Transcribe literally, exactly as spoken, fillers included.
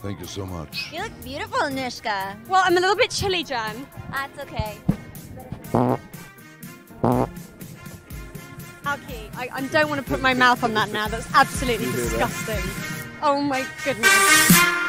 Thank you so much. You look beautiful, Nishka. Well, I'm a little bit chilly, Jan. That's okay. Okay, I, I don't want to put my mouth on that now. That's absolutely disgusting. Oh my goodness.